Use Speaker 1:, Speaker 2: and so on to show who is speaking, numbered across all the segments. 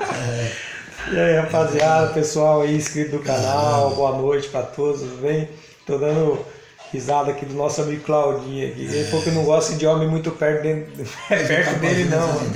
Speaker 1: E aí, rapaziada, pessoal aí inscrito do canal, boa noite pra todos, tudo bem? Tô dando risada aqui do nosso amigo Claudinho aqui. Ele falou que não gosta de homem muito perto dele não, mano.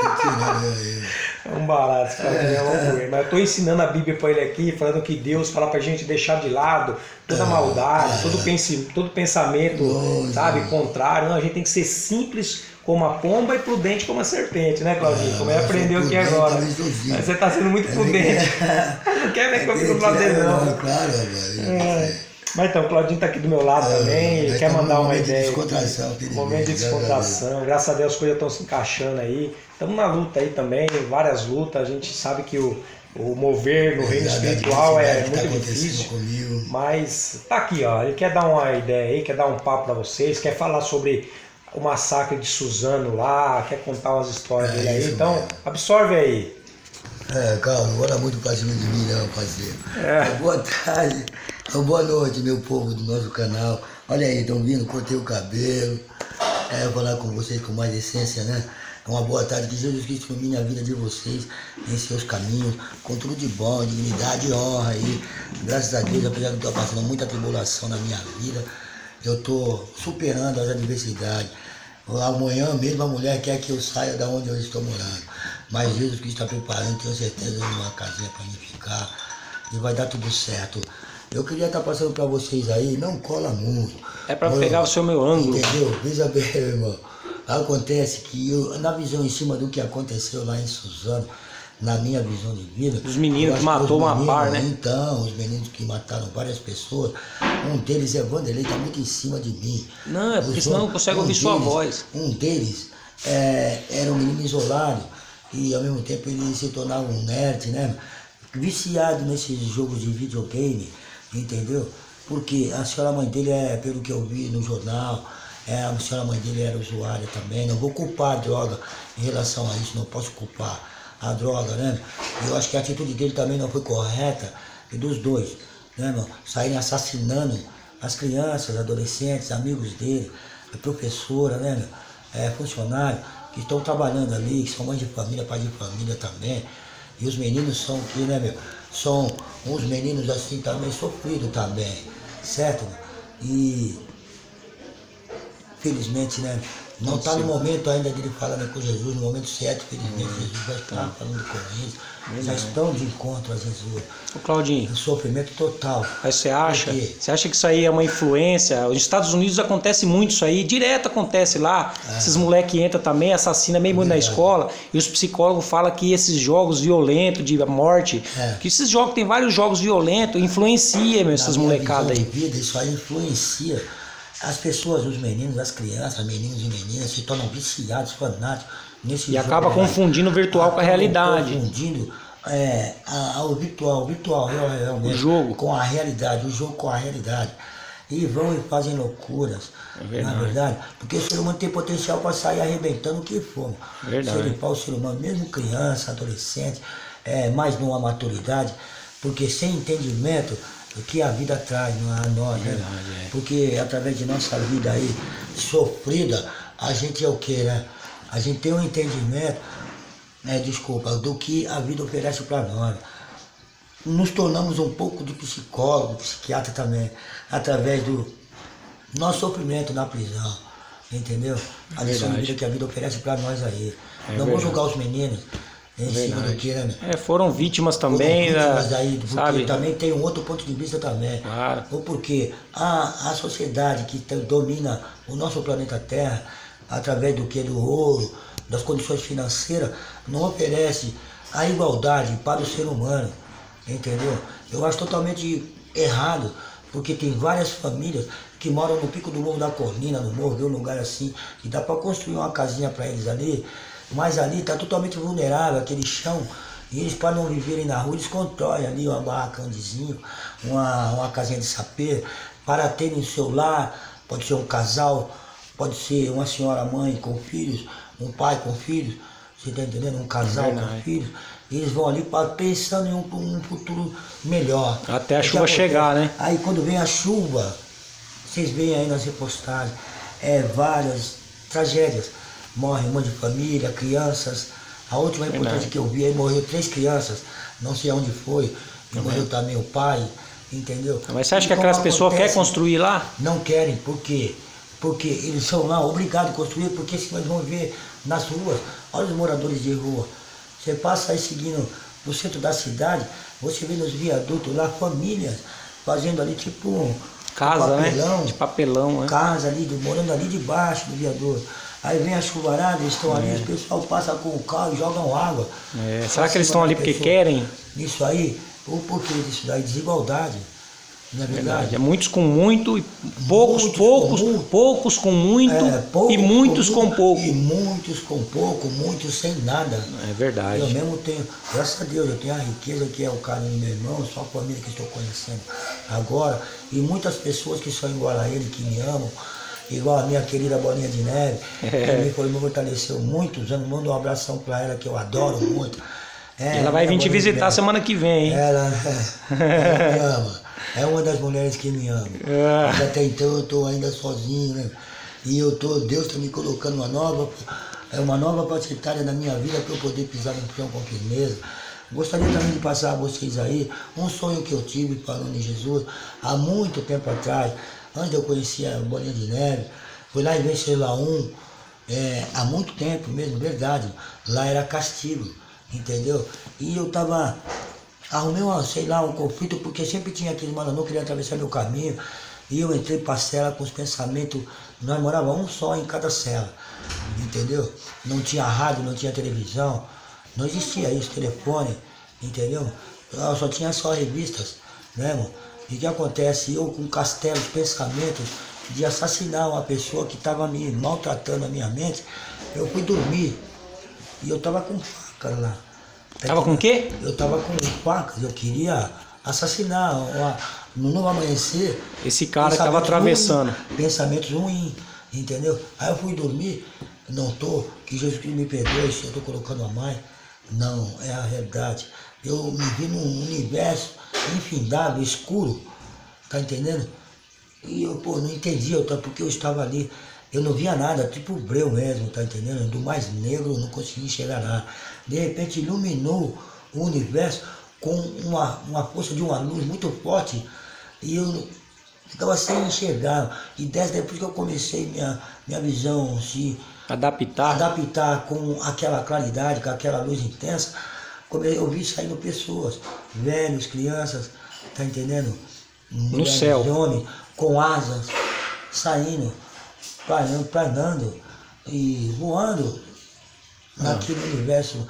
Speaker 1: É um barato, esse Claudinho é uma loucura. Mas eu tô ensinando a Bíblia pra ele aqui, falando que Deus fala pra gente deixar de lado toda maldade, todo pensamento, sabe, contrário. Não, a gente tem que ser simples como a pomba e prudente como a serpente, né, Claudinho? Como ele aprendeu aqui agora. Mas você tá sendo muito prudente. Não quer ver que eu fico do lado dele, não.
Speaker 2: Claro, velho.
Speaker 1: Mas então, o Claudinho tá aqui do meu lado também, quer mandar uma ideia.
Speaker 2: Momento de
Speaker 1: descontração. Graças a Deus as coisas estão se encaixando aí. Estamos na luta aí também, várias lutas. A gente sabe que o mover no reino espiritual é muito difícil. Mas tá aqui, ó. Ele quer dar uma ideia aí, quer dar um papo para vocês, quer falar sobre o massacre de Suzano lá, quer contar umas histórias dele aí. Então, mesmo. Absorve aí.
Speaker 2: Calma, não olha muito pra cima de mim não, parceiro. Boa tarde, boa noite, meu povo do nosso canal. Olha aí, estão vindo, cortei o cabelo. Vou falar com vocês com mais essência, né? Uma boa tarde, que Jesus Cristo ilumine a vida de vocês em seus caminhos, com tudo de bom, dignidade e honra aí. Graças a Deus, apesar de eu estar passando muita tribulação na minha vida, eu estou superando as adversidades. Amanhã mesmo a mulher quer que eu saia da onde eu estou morando. Mas Jesus Cristo está preparando, tenho certeza, uma casinha para mim ficar. E vai dar tudo certo. Eu queria estar passando para vocês aí, não cola muito.
Speaker 1: É para pegar o seu meu ângulo.
Speaker 2: Entendeu? Veja bem, meu irmão. Acontece que eu, na visão em cima do que aconteceu lá em Suzano, na minha visão de vida...
Speaker 1: Os meninos que matou uma par, né?
Speaker 2: Então, os meninos que mataram várias pessoas, um deles é Vanderlei, está muito em cima de mim.
Speaker 1: Não, é porque senão não consegue ouvir sua voz.
Speaker 2: Um deles era um menino isolado e ao mesmo tempo ele se tornava um nerd, né? Viciado nesses jogos de videogame, entendeu? Porque a senhora mãe dele, pelo que eu vi no jornal, a senhora mãe dele era usuária também. Não vou culpar a droga em relação a isso, não posso culpar a droga, né? Eu acho que a atitude dele também não foi correta, e dos dois, né, irmão? Saírem assassinando as crianças, adolescentes, amigos dele, professora, né, funcionário, que estão trabalhando ali, que são mães de família, pai de família também. E os meninos são que, né, meu? São uns meninos assim também sofridos também, certo? E felizmente, né? Não está no momento ainda de ele falar com Jesus, no momento certo, felizmente Jesus vai estar falando com eles. Já estão de encontro a Jesus.
Speaker 1: Ô Claudinho,
Speaker 2: um sofrimento total.
Speaker 1: Mas você acha que isso aí é uma influência? Nos Estados Unidos acontece muito isso aí, direto acontece lá. Esses moleques entram também, assassinam meio muito na escola, e os psicólogos falam que esses jogos violentos de morte, que esses jogos, tem vários jogos violentos, influencia essas molecadas aí.
Speaker 2: Vida, isso aí influencia. As pessoas, os meninos, as crianças, meninos e meninas se tornam viciados, fanáticos nesse jogo.
Speaker 1: E acaba confundindo o virtual com a realidade.
Speaker 2: Confundindo o virtual realmente,
Speaker 1: o jogo
Speaker 2: com a realidade, o jogo com a realidade. E vão e fazem loucuras, na verdade, porque o ser humano tem potencial para sair arrebentando o que for. O ser humano, mesmo criança, adolescente, mais numa maturidade, porque sem entendimento o que a vida traz a nós, né? Porque através de nossa vida aí sofrida, a gente é o que, né? A gente tem um entendimento, do que a vida oferece para nós. Nos tornamos um pouco de psicólogo, psiquiatra também, através do nosso sofrimento na prisão, entendeu? A lição de vida que a vida oferece para nós aí. Não vou julgar os meninos. Em cima do que, né?
Speaker 1: Foram vítimas também,
Speaker 2: daí, porque sabe? Também tem um outro ponto de vista também. Ou porque a sociedade que domina o nosso planeta Terra, através do que? Do ouro, das condições financeiras, não oferece a igualdade para o ser humano, entendeu? Eu acho totalmente errado, porque tem várias famílias que moram no pico do morro da colina, no morro, um lugar assim, que dá para construir uma casinha para eles ali. Mas ali está totalmente vulnerável, aquele chão, e eles, para não viverem na rua, eles constroem ali uma barracandezinho, uma casinha de sapê, para terem seu lar. Pode ser um casal, pode ser uma senhora mãe com filhos, um pai com filhos, você está entendendo? Um casal com filhos. E eles vão ali pensando em um futuro melhor.
Speaker 1: Até a chuva chegar, né?
Speaker 2: Aí quando vem a chuva, vocês veem aí nas repostagens, várias tragédias. Morre um monte de família, crianças, A última reportagem que eu vi, aí morreu 3 crianças, não sei aonde foi, e morreu também o pai, entendeu?
Speaker 1: Mas você acha que aquelas pessoas querem construir lá?
Speaker 2: Não querem, por quê? Porque eles são lá obrigados a construir, porque se nós vamos ver nas ruas, olha os moradores de rua. Você passa aí seguindo no centro da cidade, você vê nos viadutos lá famílias fazendo ali tipo
Speaker 1: casa,
Speaker 2: papelão,
Speaker 1: né? De papelão, né?
Speaker 2: Casa ali, morando ali debaixo do viaduto. Aí vem a chuvarada, eles estão ali, o pessoal passa com o carro e jogam água.
Speaker 1: Será que eles estão ali porque querem?
Speaker 2: Isso aí, ou porque isso daí, desigualdade. Não é verdade?
Speaker 1: É muitos com muito, e poucos com muito, e muitos com pouco.
Speaker 2: E muitos com pouco, muitos sem nada.
Speaker 1: É verdade.
Speaker 2: Eu mesmo tenho, graças a Deus, eu tenho a riqueza que é o carinho do meu irmão, só a família que estou conhecendo agora, e muitas pessoas que são igual a ele, que me amam, igual a minha querida Bolinha de Neve, que me fortaleceu muito, mando um abração para ela, que eu adoro muito.
Speaker 1: Ela vai vir te visitar semana que vem, hein?
Speaker 2: Ela me ama. É uma das mulheres que me ama. Mas até então eu estou ainda sozinho, né? E Deus está me colocando uma nova faixa etária na minha vida para eu poder pisar no chão com firmeza. Gostaria também de passar a vocês aí um sonho que eu tive falando em Jesus há muito tempo atrás, antes de eu conhecer a Bolinha de Neve. Fui lá em Vencelaum, há muito tempo mesmo, verdade. Lá era castigo, entendeu? E eu tava... Arrumei um conflito, porque sempre tinha aqueles mano, não queria atravessar meu caminho. E eu entrei pra cela com os pensamentos, nós morávamos um só em cada cela, entendeu? Não tinha rádio, não tinha televisão, não existia isso, telefone, entendeu? Só tinha só revistas, né, irmão? E o que acontece? Eu com castelos, pensamentos de assassinar uma pessoa que estava me maltratando a minha mente, eu fui dormir e eu tava com faca lá.
Speaker 1: Tava com o quê?
Speaker 2: Eu tava com facas, eu queria assassinar, no novo amanhecer.
Speaker 1: Esse cara que tava atravessando.
Speaker 2: Pensamentos ruins, entendeu? Aí eu fui dormir, que Jesus Cristo me perdoe se eu tô colocando a mais. Não, é a realidade. Eu me vi num universo infindável, escuro, tá entendendo? E eu, não entendia, porque eu estava ali. Eu não via nada, tipo o breu mesmo, tá entendendo? Do mais negro eu não conseguia enxergar nada. De repente iluminou o universo com uma força de uma luz muito forte e eu ficava sem enxergar. E depois que eu comecei minha visão se adaptar com aquela claridade, com aquela luz intensa, eu vi saindo pessoas, velhos, crianças, tá entendendo?
Speaker 1: No céu.
Speaker 2: Homens, com asas, saindo, planando e voando naquele universo.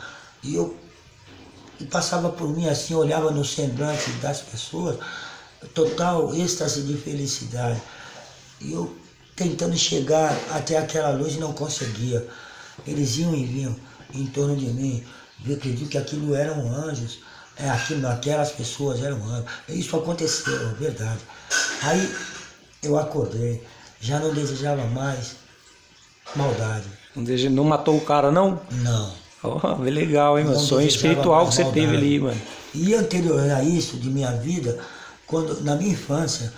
Speaker 2: E passava por mim assim, olhava no semblante das pessoas, total êxtase de felicidade. E eu tentando chegar até aquela luz e não conseguia. Eles iam e vinham em torno de mim. Eu acredito que aquilo eram anjos, aquelas pessoas eram anjos. Isso aconteceu, verdade. Aí eu acordei, já não desejava mais maldade.
Speaker 1: Não matou o cara, não?
Speaker 2: Não.
Speaker 1: Oh, legal, hein, mano? Sonho espiritual que você teve ali, mano.
Speaker 2: E anterior a isso, de minha vida, na minha infância,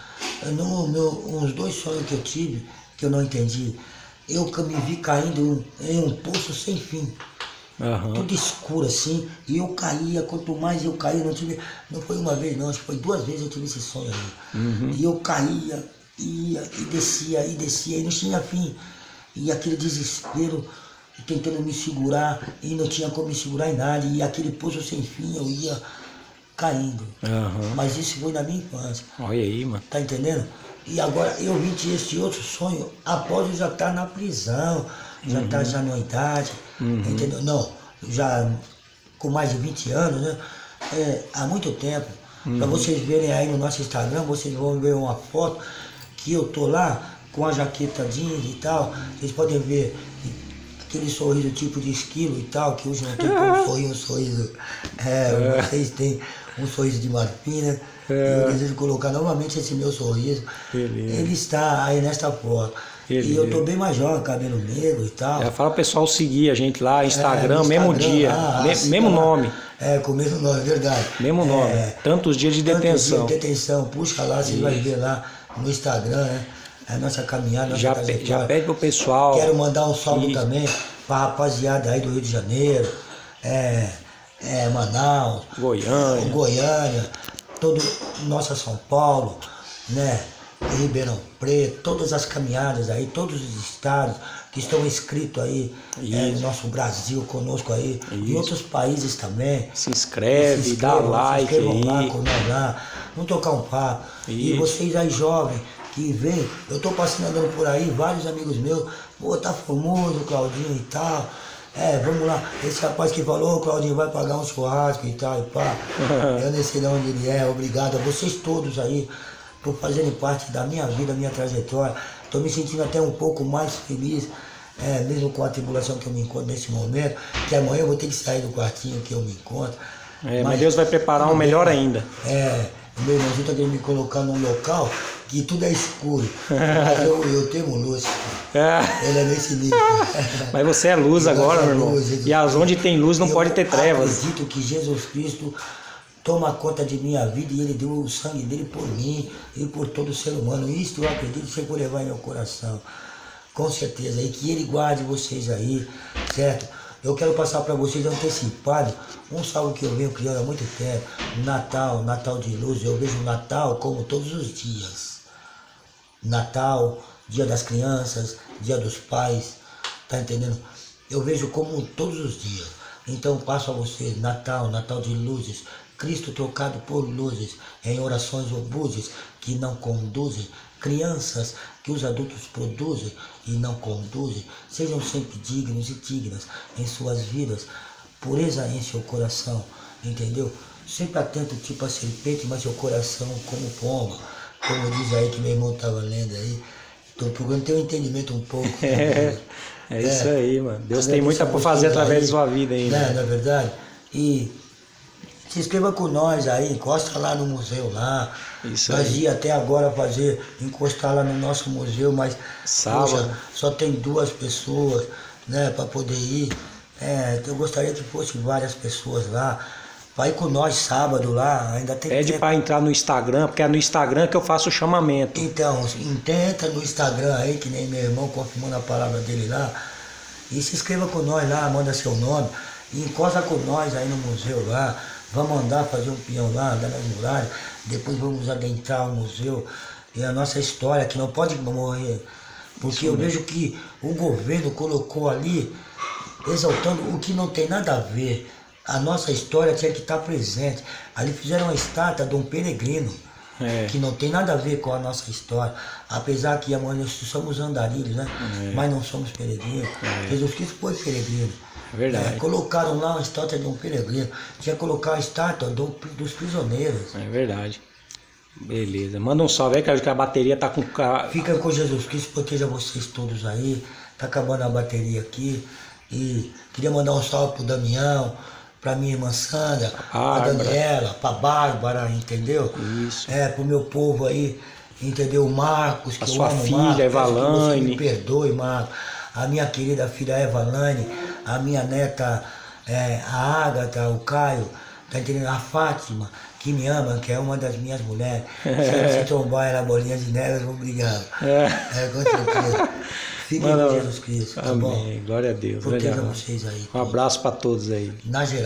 Speaker 2: uns 2 sonhos que eu tive, que eu não entendi, eu me vi caindo em um poço sem fim. Tudo escuro assim, e eu caía, quanto mais eu caía, não foi uma vez não, acho que foi 2 vezes eu tive esse sonho aí. E eu caía, ia e descia, e não tinha fim. E aquele desespero, tentando me segurar, e não tinha como me segurar em nada, e aquele poço sem fim, eu ia caindo. Mas isso foi na minha infância.
Speaker 1: Olha aí, mano.
Speaker 2: Tá entendendo? E agora eu vim ter esse outro sonho após eu já estar na prisão, já estar já numa idade, entendeu? Não, já com mais de 20 anos, né? Há muito tempo. Para vocês verem aí no nosso Instagram, vocês vão ver uma foto que eu tô lá com a jaqueta jeans e tal. Vocês podem ver aquele sorriso tipo de esquilo e tal, que hoje não tem como sorrir um sorriso. Vocês têm um sorriso de marfim, né? Eu desejo colocar novamente esse meu sorriso. Ele está aí nesta foto. E eu tô bem mais jovem, cabelo negro e tal.
Speaker 1: Fala o pessoal seguir a gente lá, Instagram, mesmo dia, mesmo nome.
Speaker 2: Com o mesmo nome, verdade.
Speaker 1: Mesmo nome, tantos dias de detenção.
Speaker 2: Puxa lá, você vai ver lá no Instagram, né? A nossa caminhada,
Speaker 1: já pede pro pessoal.
Speaker 2: Quero mandar um salve também pra rapaziada aí do Rio de Janeiro, Manaus, Goiânia, todo nossa São Paulo, né? Ribeirão Preto, todas as caminhadas aí, todos os estados que estão inscritos aí no nosso Brasil conosco aí, e outros países também.
Speaker 1: Se inscreve, dá like aí.
Speaker 2: Lá, com nós lá, vamos tocar um papo. E vocês aí jovens que vêm, eu tô passando andando por aí, vários amigos meus, pô, tá famoso, Claudinho e tal. Vamos lá, esse rapaz que falou, Claudinho, vai pagar um churrasco e tal, e pá. Eu nem sei de onde ele é, obrigado a vocês todos aí por fazerem parte da minha vida, da minha trajetória. Estou me sentindo até um pouco mais feliz, mesmo com a tribulação que eu me encontro nesse momento, que amanhã eu vou ter que sair do quartinho que eu me encontro.
Speaker 1: Mas Deus vai preparar um melhor ainda.
Speaker 2: O meu irmãozinho está querendo me colocar num local que tudo é escuro, mas eu tenho luz. Ele é nesse nível.
Speaker 1: Mas você é luz agora, meu irmão. E onde tem luz não pode ter trevas.
Speaker 2: Eu acredito que Jesus Cristo toma conta de minha vida e ele deu o sangue dele por mim e por todo ser humano. Isso eu acredito que eu vou levar em meu coração, com certeza. E que ele guarde vocês aí, certo? Eu quero passar para vocês antecipado um salve que eu venho criando há muito tempo. Natal de luz. Eu vejo o Natal como todos os dias. Natal, Dia das Crianças, Dia dos Pais, tá entendendo? Eu vejo como todos os dias. Então passo a vocês Natal de luzes. Cristo trocado por luzes, em orações obusas que não conduzem, crianças que os adultos produzem e não conduzem, sejam sempre dignos e dignas em suas vidas, pureza em seu coração, entendeu? Sempre atento tipo a serpente, mas seu coração como pomba, como diz aí que meu irmão estava lendo aí. Estou procurando ter um entendimento um pouco.
Speaker 1: Isso aí, mano. Deus tem muito por fazer através de sua vida ainda.
Speaker 2: Não é verdade? E se inscreva com nós aí, encosta lá no museu lá.
Speaker 1: Isso
Speaker 2: nós
Speaker 1: aí.
Speaker 2: ia até agora encostar lá no nosso museu, mas
Speaker 1: sábado
Speaker 2: só tem 2 pessoas, né, para poder ir. Eu gostaria que fossem várias pessoas lá. Vai com nós sábado lá, ainda tem
Speaker 1: Pede para entrar no Instagram, porque é no Instagram que eu faço o chamamento.
Speaker 2: Então, intenta no Instagram aí, que nem meu irmão confirmando a palavra dele lá. E se inscreva com nós lá, manda seu nome. E encosta com nós aí no museu lá. Vamos andar, fazer um peão lá, andar nas muralhas. Depois vamos adentrar o museu. E a nossa história, que não pode morrer. Porque eu vejo que o governo colocou ali, exaltando o que não tem nada a ver. A nossa história tinha que estar presente. Ali fizeram uma estátua de um peregrino, que não tem nada a ver com a nossa história. Apesar que nós somos andarilhos, né? Mas não somos peregrinos. Jesus Cristo foi peregrino.
Speaker 1: Verdade.
Speaker 2: Colocaram lá uma estátua de um peregrino. Tinha que colocar a estátua dos prisioneiros.
Speaker 1: É verdade. Beleza. Manda um salve aí, que a bateria tá com...
Speaker 2: Fica com Jesus Cristo, proteja vocês todos aí. Tá acabando a bateria aqui. E queria mandar um salve pro Damião, pra minha irmã Sandra, pra Daniela, pra Bárbara, entendeu?
Speaker 1: Isso.
Speaker 2: Pro meu povo aí, entendeu? O Marcos, que
Speaker 1: a
Speaker 2: eu
Speaker 1: sua
Speaker 2: amo,
Speaker 1: filha,
Speaker 2: Marcos,
Speaker 1: Evalane.
Speaker 2: Me perdoe, Marcos. A minha querida filha Evalane, a minha neta a Ágata, o Caio, tá entendendo? A Fátima, que me ama, que é uma das minhas mulheres. Se trombar ela, bolinha de neve, eu vou brigar. Com certeza. Fiquem com Jesus Cristo, tá bom?
Speaker 1: Amém, glória a Deus.
Speaker 2: Proteja vocês aí.
Speaker 1: Um abraço para todos aí.
Speaker 2: Na geral.